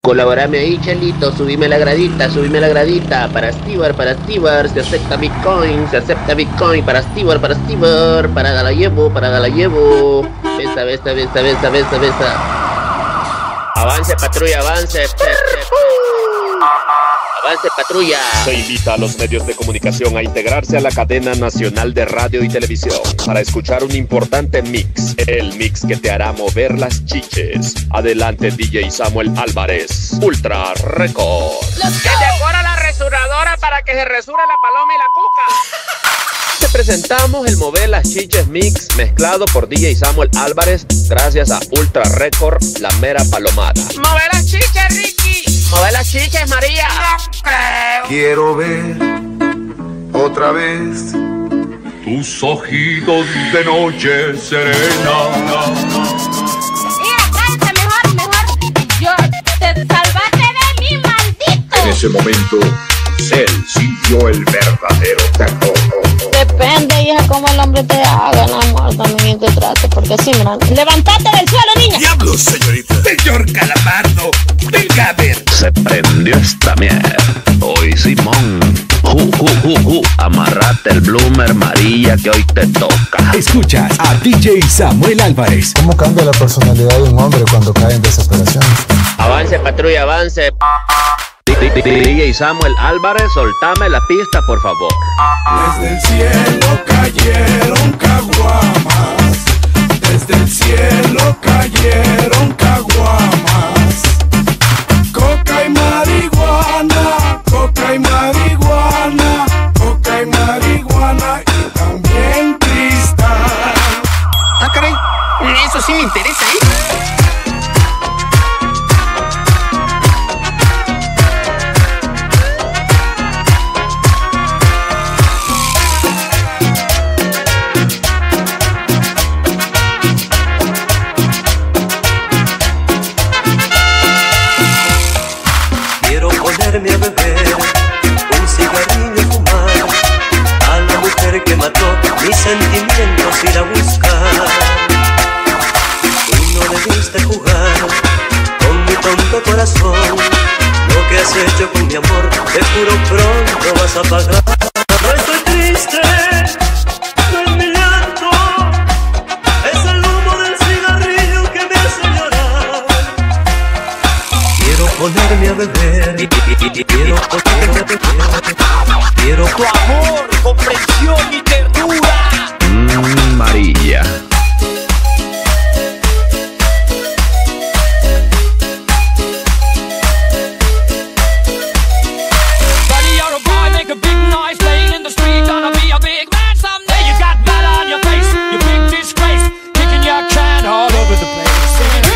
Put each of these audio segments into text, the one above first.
Colaborame ahí, Chelito, subime la gradita, para Stewart, se acepta Bitcoin, para Stewart, para Galayevo, besa. Avance, patrulla, avance patrulla. Se invita a los medios de comunicación a integrarse a la cadena nacional de radio y televisión para escuchar un importante mix, el mix que te hará mover las chiches. Adelante, DJ Samuel Álvarez, Ultra Record. Que decora la resuradora para que se resure la paloma y la cuca. Te presentamos el Mover las Chiches Mix mezclado por DJ Samuel Álvarez gracias a Ultra Record, la mera palomada. Mover las chiches, Ricky. Mover las chiches, María. No creo. Quiero ver otra vez tus ojitos de noche serena. Mira, cállate mejor. Yo te salvaste de mí, maldito. En ese momento, él sintió el verdadero terror. Depende, hija, cómo el hombre te haga, no, amor, también te trate, porque sí, mira, levantate del suelo, niña. ¡Diablos, señorita! Señor Calamardo, venga a ver. Se prendió esta mierda. Hoy, Simón. Amarrate el bloomer, María, que hoy te toca. Escuchas a DJ Samuel Álvarez. ¿Cómo cambia la personalidad de un hombre cuando cae en desesperación? Avance, patrulla, avance. DJ Samuel Álvarez, soltame la pista, por favor. Desde el cielo cayeron caguamas. Desde el cielo cayeron caguamas. Coca y marihuana, coca y marihuana, coca y marihuana y también cristal. Ah, caray, eso sí me interesa, ¿eh? A beber un cigarrillo, fumar a la mujer que mató mis sentimientos, ir a buscar. Tú no debiste jugar con mi tonto corazón. Lo que has hecho con mi amor, te juro pronto vas a pagar. No estoy triste, no es mi llanto, es el humo del cigarrillo que me hace llorar. Quiero ponerme a beber, quiero ponerme a beber, quiero tu amor, comprensión y ternura. María. Buddy, you're a boy, make a big noise, playing in the street, gonna be a big man someday. You got blood on your face, you big disgrace, kicking your can all over the place, singing.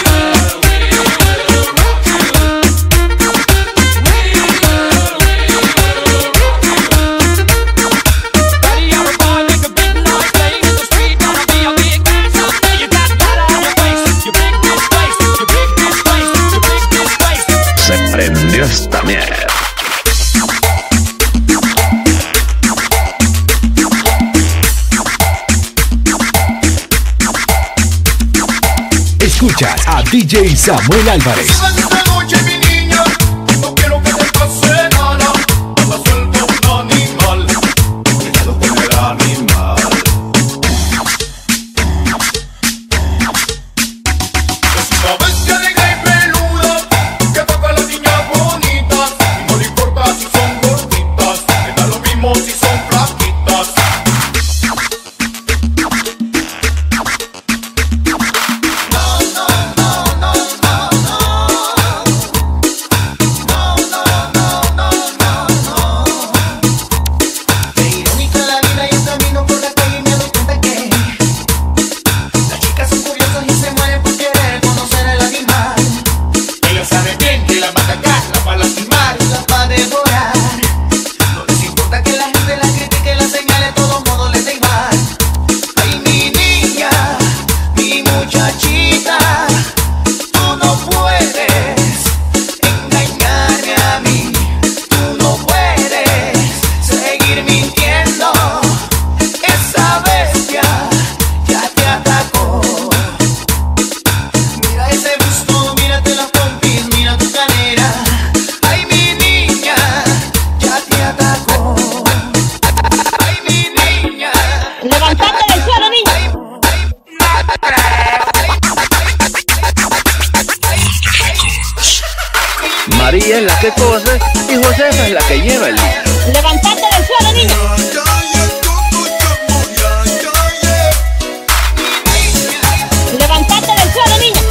Prendió esta mierda. Escuchas a DJ Samuel Álvarez. Esta noche, mi niña, no quiero que te pase nada. Anda suelto un animal, cuidado con el animal. Es una bestia negra y peluda que toca a las niñas bonitas. Y no le importa si son gorditas, le da lo mismo si son flaquitas. María es la que cose y Josefa es la que lleva el niño. Levantate del suelo, niño. Levantate del suelo, niño.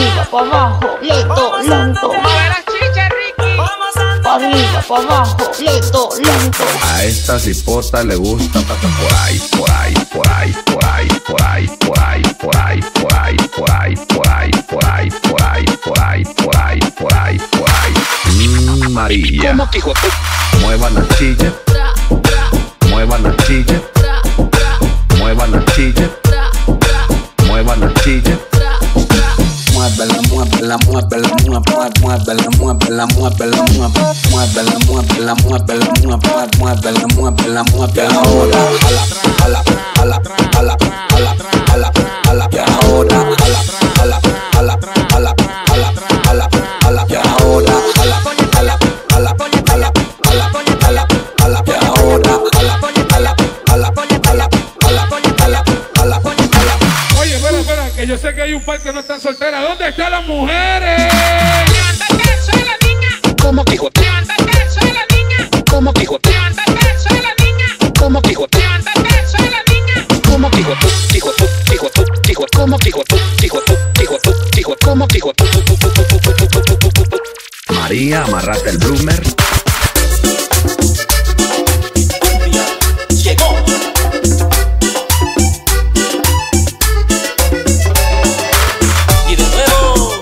arriba, pa' abajo, lento, lento. Pa' arriba, pa' abajo, lento, lento. A esta cipota le gusta por ahí, por ahí, por ahí, por ahí, por ahí, por ahí, por ahí, por ahí, por ahí, por ahí, por ahí, por ahí, por ahí, por ahí, por ahí, por ahí. María, muevan la chilla, muevan la chilla, muevan la chilla, muevan la chilla. Muévela, muévela, muévela, muévela, muévela, muévela, muévela, muévela, muévela, muévela, muévela, muévela, muévela, ahora, ala, ala, ala, ala, ala, ala, y ahora, ala, ala, ala, ala, ala, ala, y ahora, ala, ala, ala, ala, ala, ala, ala, y ahora, ala, ala, ala, ala, ala, ala, ala. Oye, espera, que yo sé que hay un par que no están solteras. ¿Dónde están las mujeres? Levántate al suelo, niña. ¿Cómo dijo? Levántate al suelo, niña. ¿Cómo dijo? Levántate al suelo, niña. ¿Cómo dijo? Levántate al suelo, niña. ¿Cómo dijo tú? Dijo tú, dijo tú, dijo ¿cómo dijo tú? Dijo tú, dijo tú, dijo ¿cómo dijo tú? María, amarrate el bloomer. Llegó. Y de nuevo.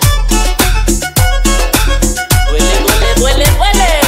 Duele, duele, duele, duele.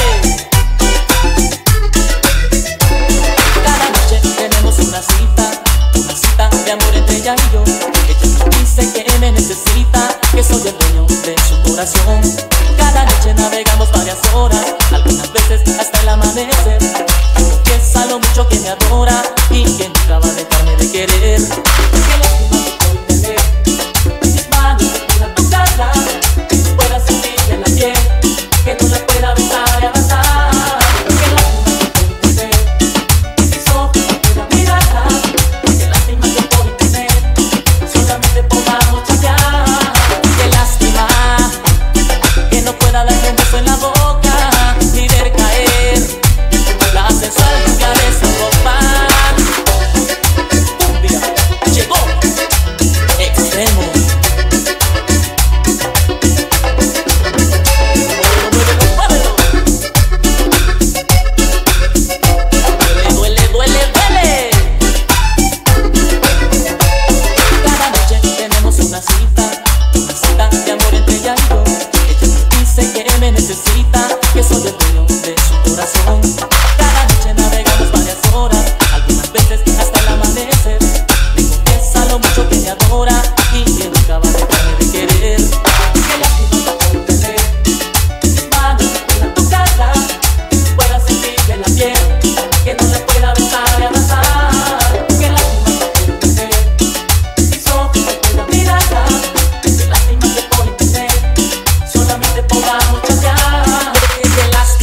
Cada noche tenemos una cita de amor entre ella y yo. Ella me dice que me necesita, que soy el dueño de su corazón. Cada noche navegamos varias horas, algunas veces hasta el amanecer. Confiesa lo mucho que me adora y que nunca va a dejarme de querer. Que lástima que puedo tener mis manos en tu cara, que no pueda sentirle la piel, que no la pueda besar y abrazar. Que lástima que puedo tener mis ojos no pueda mirarla. Que lástima que puedo tener solamente podamos chatear. Que lástima que no pueda darme un beso en la boca ni ver caer la sensual lluvia de su ropa. Un día llegó extremo. Muévelo, muévelo. Duele, duele, duele. Cada noche tenemos una cita de amor entre ella y yo. Ella me dice que me necesita, que soy el dueño de su corazón. Cada noche navegamos varias horas, algunas veces hasta el amanecer. Me confiesa lo mucho que me adora y que nunca va a dejarme de querer. Que lástima que puedo tener mis manos en tu cara, que no pueda sentirle la piel, que no la pueda besar y abrazar. Que lástima que puedo tener mis ojos no pueda mirarla. Que lástima que por internet solamente podamos chatear. Que lástima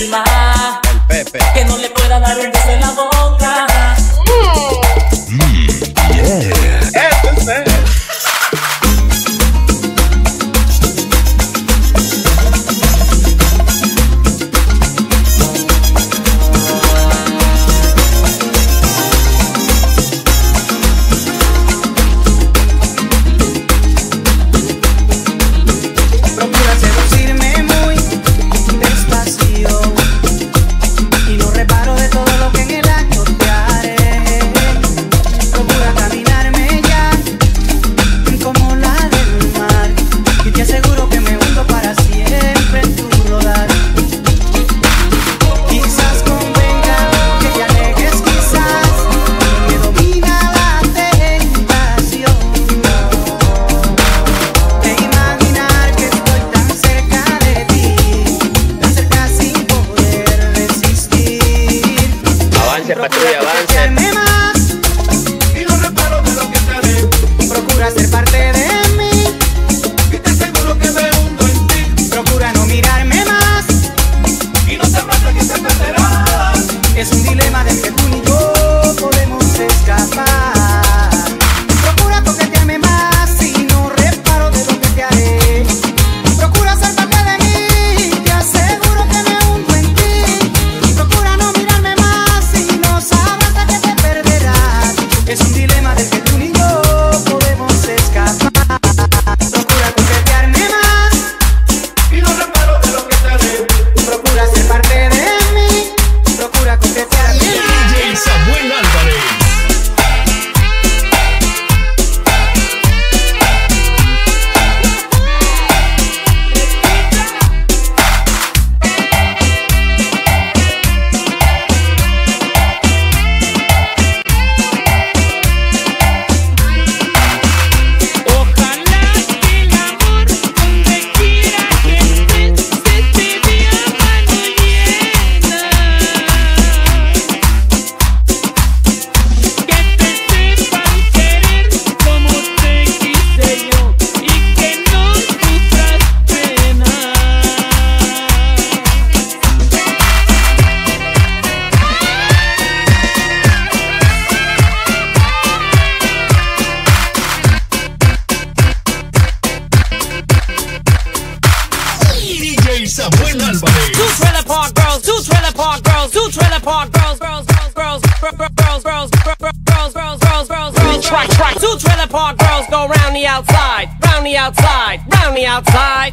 Samuel Álvarez. Two trailer park girls, two trailer park girls, two trailer park girls, girls, girls, girls, girls, girls, girls, girls, girls, girls, girls. Try. Two trailer park girls go round the outside, round the outside, round the outside.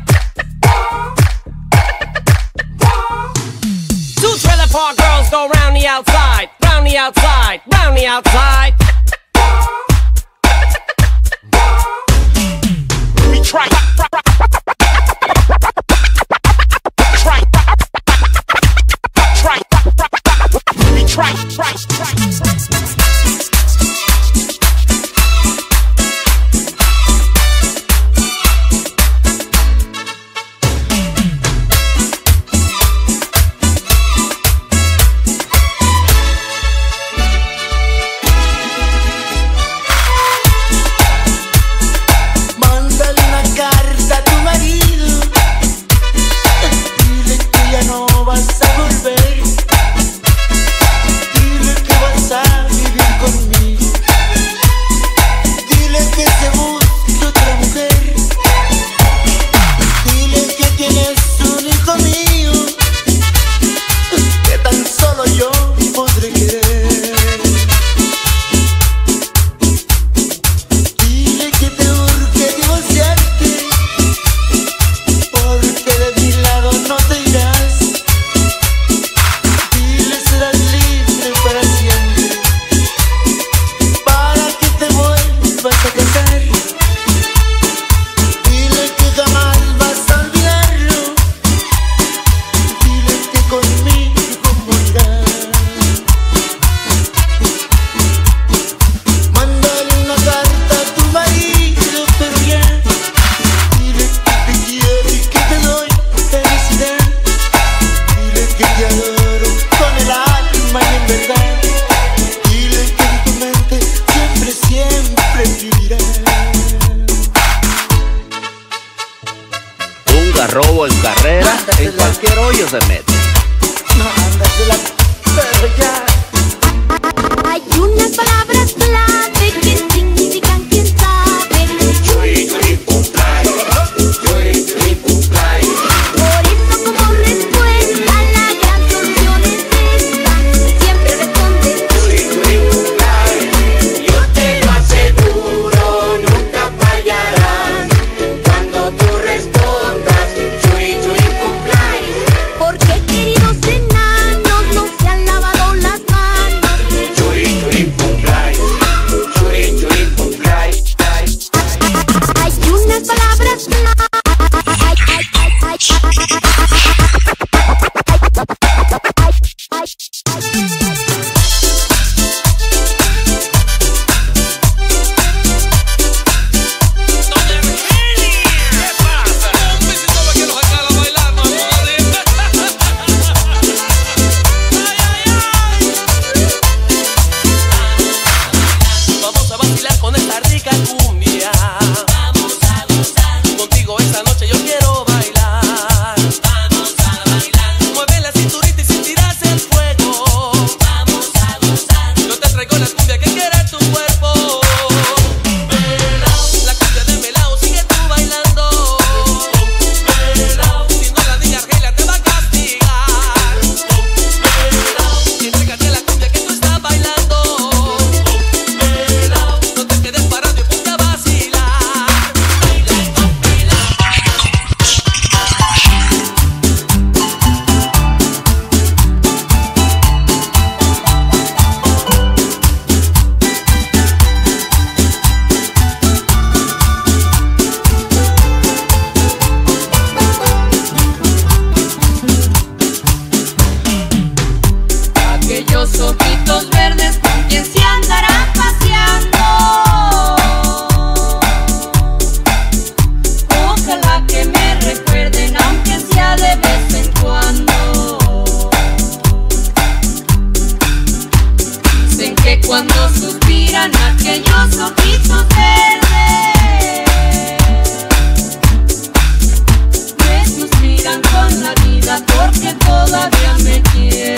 Two trailer park girls go round the outside, round the outside, round the outside. We try. Mándale una carta a tu marido, dile que ya no vas a volver, dile que vas a vivir conmigo, dile que se busque otra mujer, dile que tienes un hijo mío, que tan solo yo podré querer. Dile que te urge divorciarte, porque de mi lado no te irás. Dile serás libre para siempre, para que te vuelvas a casar. Dile que jamás vas a olvidarlo, dile que conmigo morirás. Mándale una carta a tu marido, pero ya. Dile que te quiero y que te doy felicidad. Dile que te adoro con el alma y en verdad. Dile que en tu mente siempre, siempre vivirá. Un garrobo en carrera, en cualquier hoyo se mete. No, ándasela, pero ya. Hay unas palabras clave que significan quién sabe. Por eso como respuesta la gran solución es esta. Siempre responde. Yo te lo aseguro, nunca fallarás cuando tú respondas. Chui, chui, cumpleaños. Porque queridos enanos no se han lavado las manos. Chui, chui, cumpleaños. Chui, chui, cumpleaños. Hay unas palabras clave. Vamos a vacilar con esta rica cumbia. Vamos a gozar. Contigo esta noche yo quiero bailar. Vamos a bailar. Mueve la cinturita y sentirás el fuego. Vamos a gozar. Yo te traigo la cumbia que quiere tu cuerpo. Melao, la cumbia de Melao, sigue tú bailando. Melao, si no la niña Argelia te va a castigar. Melao, entrégate a la cumbia que tú estás bailando. No te quedes parado y ponte a vacilar. Aquellos ojitos verdes con quien se andará paseando. Ojalá que me recuerden, aunque sea de vez en cuando. Dicen que cuando suspiran aquellos ojitos verdes, me suspiran con la vida porque todavía me quieren.